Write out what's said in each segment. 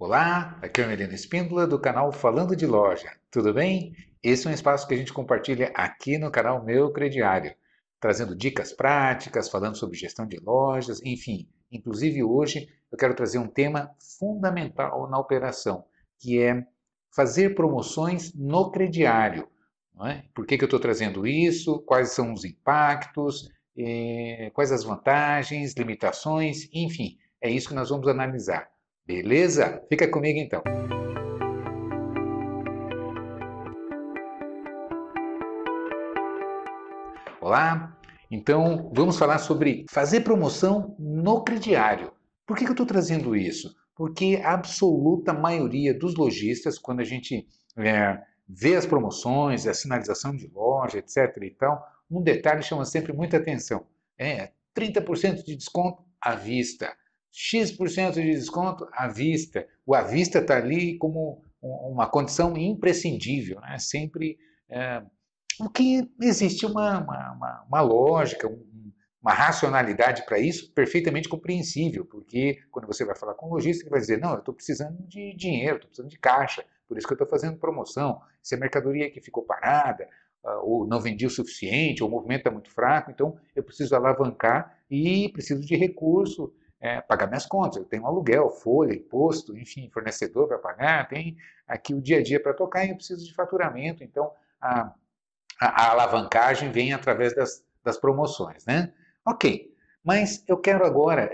Olá, aqui é o Melino Espíndola do canal Falando de Loja. Tudo bem? Esse é um espaço que a gente compartilha aqui no canal Meu Crediário, trazendo dicas práticas, falando sobre gestão de lojas, enfim. Inclusive hoje eu quero trazer um tema fundamental na operação, que é fazer promoções no crediário. Não é? Por que eu estou trazendo isso? Quais são os impactos? Quais as vantagens, limitações? Enfim, é isso que nós vamos analisar. Beleza? Fica comigo então. Olá! Então, vamos falar sobre fazer promoção no crediário. Por que eu estou trazendo isso? Porque a absoluta maioria dos lojistas, quando a gente vê as promoções, a sinalização de loja, etc. e tal, um detalhe chama sempre muita atenção. 30% de desconto à vista, X% de desconto à vista. O à vista está ali como uma condição imprescindível, né? Sempre o que existe uma lógica, uma racionalidade para isso perfeitamente compreensível, porque quando você vai falar com o lojista, ele vai dizer, não, eu estou precisando de dinheiro, estou precisando de caixa, por isso que eu estou fazendo promoção. Se a mercadoria que ficou parada, ou não vendi o suficiente, ou o movimento está muito fraco, então eu preciso alavancar e preciso de recurso, pagar minhas contas. Eu tenho aluguel, folha, imposto, enfim, fornecedor para pagar, tem aqui o dia a dia para tocar e eu preciso de faturamento. Então, a alavancagem vem através das promoções, né? Ok, mas eu quero agora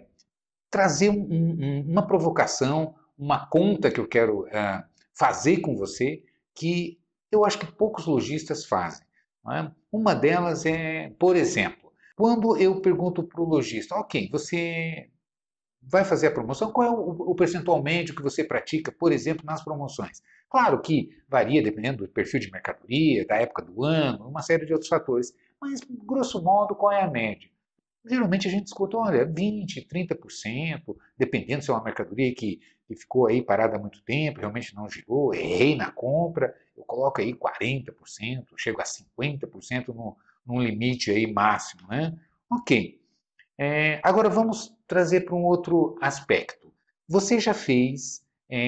trazer uma provocação, uma conta que eu quero fazer com você, que eu acho que poucos lojistas fazem. Não é? Uma delas é, por exemplo, quando eu pergunto para o lojista, ok, você vai fazer a promoção, qual é o percentual médio que você pratica, por exemplo, nas promoções? Claro que varia dependendo do perfil de mercadoria, da época do ano, uma série de outros fatores, mas grosso modo, qual é a média? Geralmente a gente escuta, olha, 20, 30%, dependendo se é uma mercadoria que ficou aí parada há muito tempo, realmente não girou, errei na compra, eu coloco aí 40%, chego a 50% num limite aí máximo, né? Ok. Agora vamos trazer para um outro aspecto. Você já fez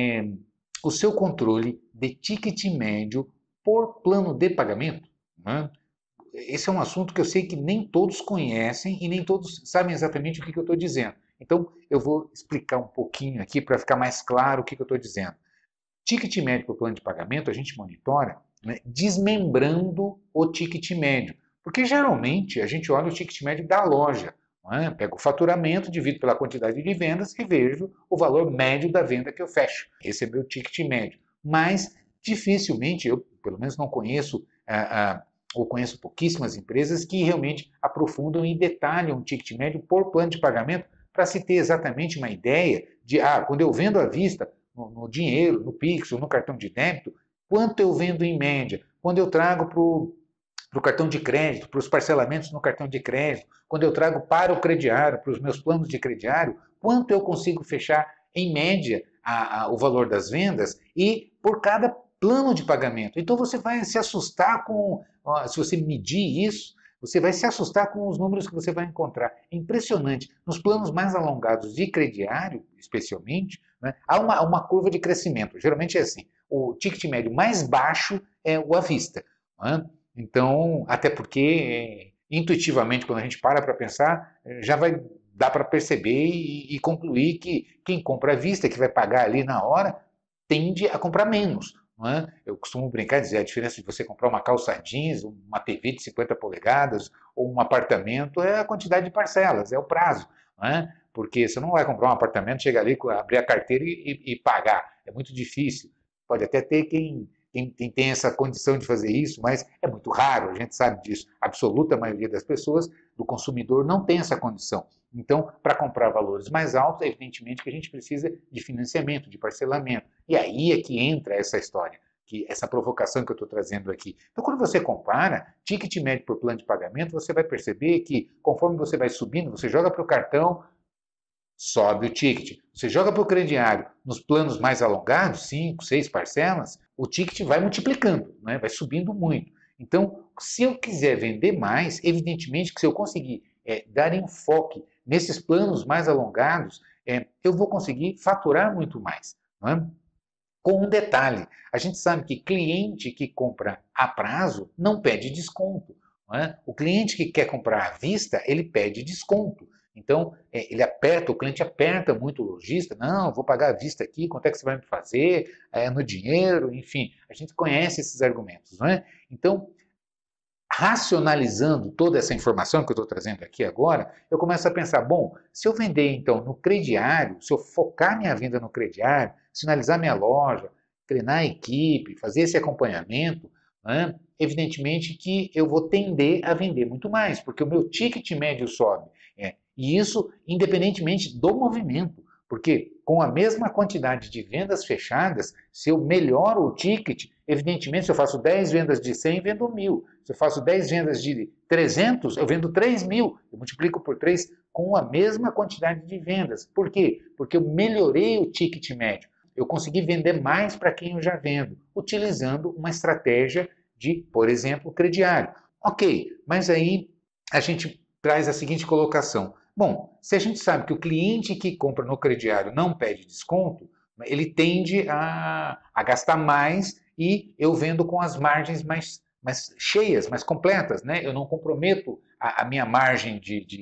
o seu controle de ticket médio por plano de pagamento? Né? Esse é um assunto que eu sei que nem todos conhecem e nem todos sabem exatamente o que eu estou dizendo. Então, eu vou explicar um pouquinho aqui para ficar mais claro o que eu estou dizendo. Ticket médio por plano de pagamento, a gente monitora, né, desmembrando o ticket médio. Porque geralmente a gente olha o ticket médio da loja. É? Pego o faturamento, divido pela quantidade de vendas e vejo o valor médio da venda que eu fecho. Esse é meu ticket médio. Mas dificilmente, eu pelo menos não conheço, ou conheço pouquíssimas empresas que realmente aprofundam e detalham o ticket médio por plano de pagamento para se ter exatamente uma ideia de, quando eu vendo à vista, no dinheiro, no Pix ou no cartão de débito, quanto eu vendo em média. Quando eu trago para o cartão de crédito, para os parcelamentos no cartão de crédito, quando eu trago para o crediário, para os meus planos de crediário, quanto eu consigo fechar em média o valor das vendas e por cada plano de pagamento. Então você vai se assustar se você medir isso, você vai se assustar com os números que você vai encontrar. É impressionante. Nos planos mais alongados de crediário, especialmente, né, há uma curva de crescimento. Geralmente é assim. O ticket médio mais baixo é o à vista. Né? Então, até porque, intuitivamente, quando a gente para pensar, já vai dar para perceber e concluir que quem compra à vista, que vai pagar ali na hora, tende a comprar menos. Não é? Eu costumo brincar e dizer a diferença de você comprar uma calça jeans, uma TV de 50 polegadas ou um apartamento é a quantidade de parcelas, é o prazo. Não é? Porque você não vai comprar um apartamento, chegar ali, abrir a carteira e pagar. É muito difícil. Pode até ter quem tem essa condição de fazer isso, mas é muito raro, a gente sabe disso. A absoluta maioria das pessoas, do consumidor, não tem essa condição. Então, para comprar valores mais altos, evidentemente que a gente precisa de financiamento, de parcelamento. E aí é que entra essa história, essa provocação que eu estou trazendo aqui. Então, quando você compara ticket médio por plano de pagamento, você vai perceber que, conforme você vai subindo, você joga para o cartão, sobe o ticket. Você joga para o crediário nos planos mais alongados, 5, 6 parcelas, o ticket vai multiplicando, né? Vai subindo muito. Então, se eu quiser vender mais, evidentemente que se eu conseguir dar enfoque nesses planos mais alongados, eu vou conseguir faturar muito mais. não é? Com um detalhe, a gente sabe que cliente que compra a prazo não pede desconto. Não é? O cliente que quer comprar à vista, ele pede desconto. Então, ele aperta, o cliente aperta muito o lojista, não, vou pagar à vista aqui, quanto é que você vai me fazer, no dinheiro, enfim, a gente conhece esses argumentos, não é? Então, racionalizando toda essa informação que eu estou trazendo aqui agora, eu começo a pensar, bom, se eu vender então no crediário, se eu focar minha venda no crediário, sinalizar minha loja, treinar a equipe, fazer esse acompanhamento, né, evidentemente que eu vou tender a vender muito mais, porque o meu ticket médio sobe. E isso independentemente do movimento, porque com a mesma quantidade de vendas fechadas, se eu melhoro o ticket, evidentemente, se eu faço 10 vendas de 100, vendo 1.000. Se eu faço 10 vendas de 300, eu vendo 3.000. Eu multiplico por 3 com a mesma quantidade de vendas. Por quê? Porque eu melhorei o ticket médio. Eu consegui vender mais para quem eu já vendo, utilizando uma estratégia de, por exemplo, crediário. Ok, mas aí a gente traz a seguinte colocação. Bom, se a gente sabe que o cliente que compra no crediário não pede desconto, ele tende a gastar mais e eu vendo com as margens mais cheias, mais completas, né? Eu não comprometo a minha margem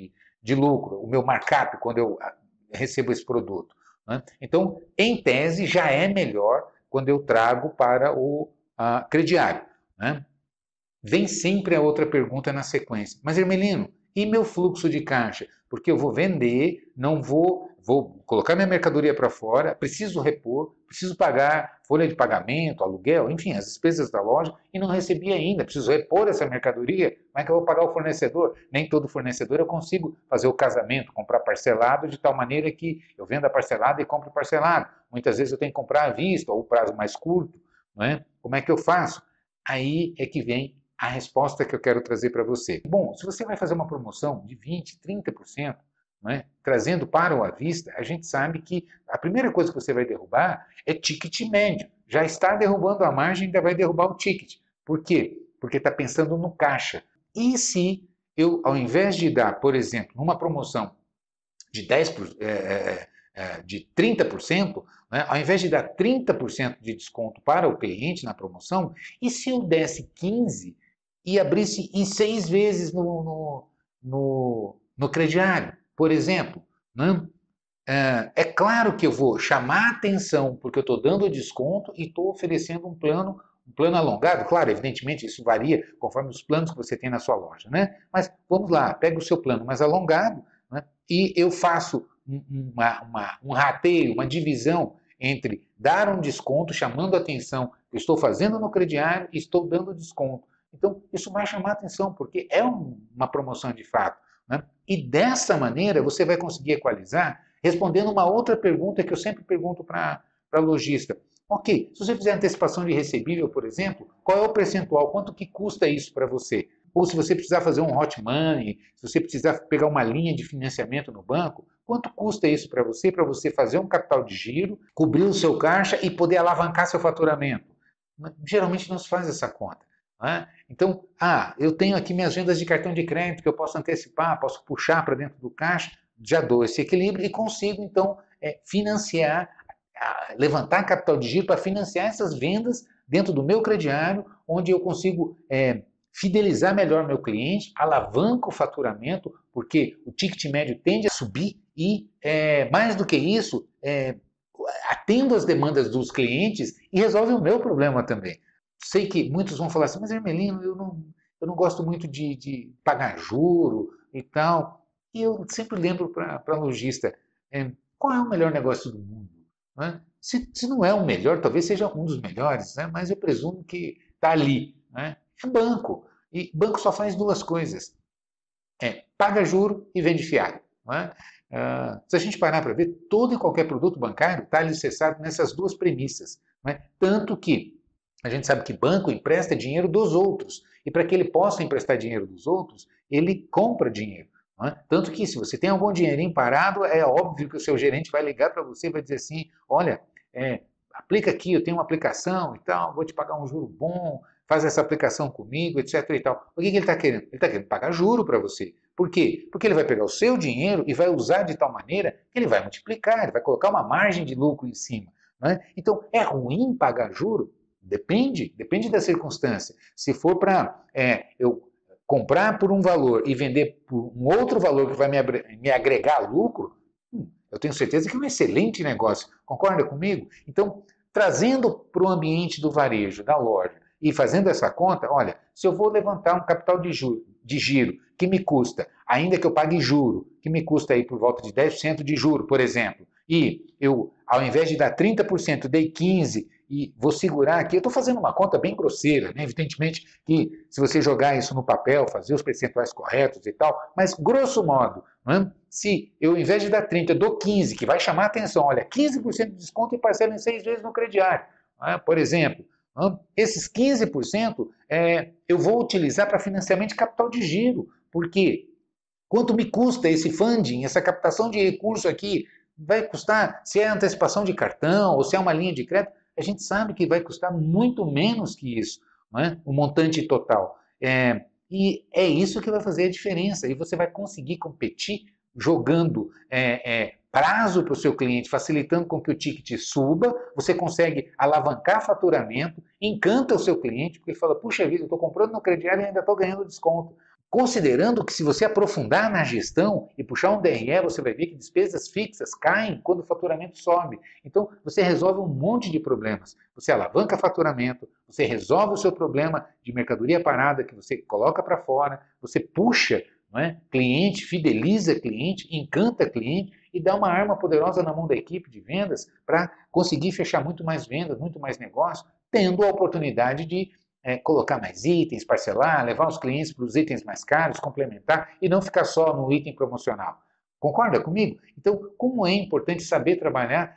de lucro, o meu markup quando eu recebo esse produto. Né? Então, em tese, já é melhor quando eu trago para o crediário. Né? Vem sempre a outra pergunta na sequência. Mas, Hermelino, e meu fluxo de caixa? Porque eu vou vender, não vou colocar minha mercadoria para fora, preciso repor, preciso pagar folha de pagamento, aluguel, enfim, as despesas da loja e não recebi ainda, preciso repor essa mercadoria, como é que eu vou pagar o fornecedor? Nem todo fornecedor eu consigo fazer o casamento, comprar parcelado de tal maneira que eu venda parcelado e compro parcelado. Muitas vezes eu tenho que comprar à vista ou o prazo mais curto, não é? Como é que eu faço? Aí é que vem a resposta que eu quero trazer para você. Bom, se você vai fazer uma promoção de 20%, 30%, né, trazendo para o à vista, a gente sabe que a primeira coisa que você vai derrubar é ticket médio. Já está derrubando a margem, ainda vai derrubar o ticket. Por quê? Porque está pensando no caixa. E se eu, ao invés de dar, por exemplo, numa promoção de 30%, né, ao invés de dar 30% de desconto para o cliente na promoção, e se eu desse 15% e abrisse em 6 vezes no crediário, por exemplo? Né? É claro que eu vou chamar a atenção porque eu estou dando desconto e estou oferecendo um plano alongado. Claro, evidentemente isso varia conforme os planos que você tem na sua loja, né? Mas vamos lá, pega o seu plano mais alongado, né? E eu faço um rateio, uma divisão entre dar um desconto, chamando a atenção, eu estou fazendo no crediário e estou dando desconto. Então, isso vai chamar a atenção, porque é uma promoção de fato. Né? E dessa maneira você vai conseguir equalizar, respondendo uma outra pergunta que eu sempre pergunto para lojista. Ok, se você fizer antecipação de recebível, por exemplo, qual é o percentual? Quanto que custa isso para você? Ou se você precisar fazer um hot money, se você precisar pegar uma linha de financiamento no banco, quanto custa isso para você fazer um capital de giro, cobrir o seu caixa e poder alavancar seu faturamento? Geralmente não se faz essa conta. Né? Então, eu tenho aqui minhas vendas de cartão de crédito que eu posso antecipar, posso puxar para dentro do caixa, já dou esse equilíbrio e consigo, então, financiar, levantar capital de giro para financiar essas vendas dentro do meu crediário, onde eu consigo fidelizar melhor meu cliente, alavanca o faturamento, porque o ticket médio tende a subir e, mais do que isso, atendo às demandas dos clientes e resolve o meu problema também. Sei que muitos vão falar assim, mas Hermelino, eu não gosto muito de pagar juro e tal. E eu sempre lembro para lojista, qual é o melhor negócio do mundo? Né? Se não é o melhor, talvez seja um dos melhores, né? Mas eu presumo que está ali. Né? É banco. E banco só faz duas coisas. Paga juro e vende fiado. Né? Se a gente parar para ver, todo e qualquer produto bancário está alicerçado nessas duas premissas. Né? Tanto que a gente sabe que banco empresta dinheiro dos outros. E para que ele possa emprestar dinheiro dos outros, ele compra dinheiro. Né? Tanto que se você tem algum dinheirinho parado, é óbvio que o seu gerente vai ligar para você e vai dizer assim, olha, aplica aqui, eu tenho uma aplicação e tal, vou te pagar um juro bom, faz essa aplicação comigo, etc. e tal. O que ele está querendo? Ele está querendo pagar juro para você. Por quê? Porque ele vai pegar o seu dinheiro e vai usar de tal maneira que ele vai multiplicar, ele vai colocar uma margem de lucro em cima. Né? Então, é ruim pagar juro? Depende da circunstância. Se for para eu comprar por um valor e vender por um outro valor que vai me agregar lucro, eu tenho certeza que é um excelente negócio. Concorda comigo? Então, trazendo para o ambiente do varejo, da loja, e fazendo essa conta, olha, se eu vou levantar um capital de giro que me custa, ainda que eu pague juro, que me custa aí por volta de 10% de juro, por exemplo, e eu, ao invés de dar 30%, dei 15% e vou segurar aqui, eu estou fazendo uma conta bem grosseira, né? Evidentemente que se você jogar isso no papel, fazer os percentuais corretos e tal, mas grosso modo, né? Se eu, ao invés de dar 30, dou 15, que vai chamar a atenção, olha, 15% de desconto e parcela em 6 vezes no crediário, né? Por exemplo, né? Esses 15% eu vou utilizar para financiamento de capital de giro, porque quanto me custa esse funding, essa captação de recurso aqui? Vai custar, se é antecipação de cartão ou se é uma linha de crédito, a gente sabe que vai custar muito menos que isso, não é? O montante total. E é isso que vai fazer a diferença. E você vai conseguir competir jogando prazo para o seu cliente, facilitando com que o ticket suba, você consegue alavancar faturamento, encanta o seu cliente, porque ele fala, puxa vida, eu estou comprando no crediário e ainda estou ganhando desconto. Considerando que se você aprofundar na gestão e puxar um DRE, você vai ver que despesas fixas caem quando o faturamento sobe. Então, você resolve um monte de problemas. Você alavanca faturamento, você resolve o seu problema de mercadoria parada que você coloca para fora, você puxa, não é, cliente, fideliza cliente, encanta cliente e dá uma arma poderosa na mão da equipe de vendas para conseguir fechar muito mais vendas, muito mais negócio, tendo a oportunidade de colocar mais itens, parcelar, levar os clientes para os itens mais caros, complementar e não ficar só no item promocional. Concorda comigo? Então, como é importante saber trabalhar,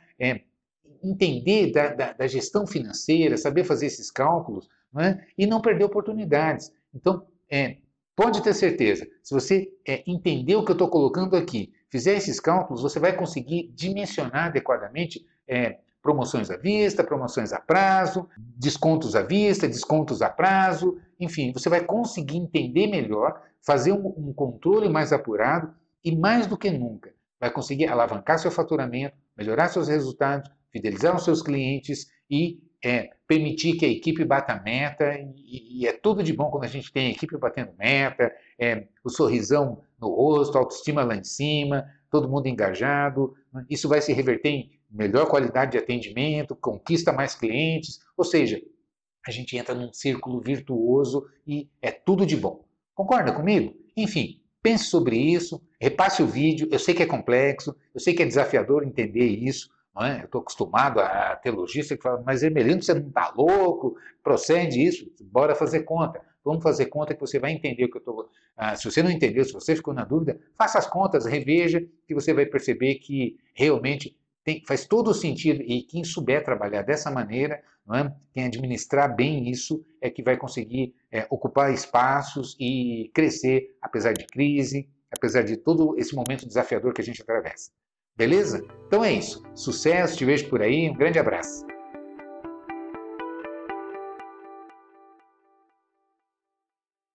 entender da gestão financeira, saber fazer esses cálculos, não é? E não perder oportunidades. Então, pode ter certeza, se você entender o que eu estou colocando aqui, fizer esses cálculos, você vai conseguir dimensionar adequadamente promoções à vista, promoções a prazo, descontos à vista, descontos a prazo, enfim, você vai conseguir entender melhor, fazer um controle mais apurado e, mais do que nunca, vai conseguir alavancar seu faturamento, melhorar seus resultados, fidelizar os seus clientes e permitir que a equipe bata meta, e é tudo de bom quando a gente tem a equipe batendo meta, o sorrisão no rosto, a autoestima lá em cima, todo mundo engajado, isso vai se reverter em melhor qualidade de atendimento, conquista mais clientes, ou seja, a gente entra num círculo virtuoso e é tudo de bom. Concorda comigo? Enfim, pense sobre isso, repasse o vídeo, eu sei que é complexo, eu sei que é desafiador entender isso, não é? Eu estou acostumado a ter lojista que fala, mas Hermelino, você não está louco? Procede isso, bora fazer conta. Vamos fazer conta que você vai entender o que eu estou... se você não entendeu, se você ficou na dúvida, faça as contas, reveja, que você vai perceber que realmente faz todo o sentido, e quem souber trabalhar dessa maneira, não é? Quem administrar bem isso, é que vai conseguir ocupar espaços e crescer, apesar de crise, apesar de todo esse momento desafiador que a gente atravessa. Beleza? Então é isso. Sucesso, te vejo por aí, um grande abraço.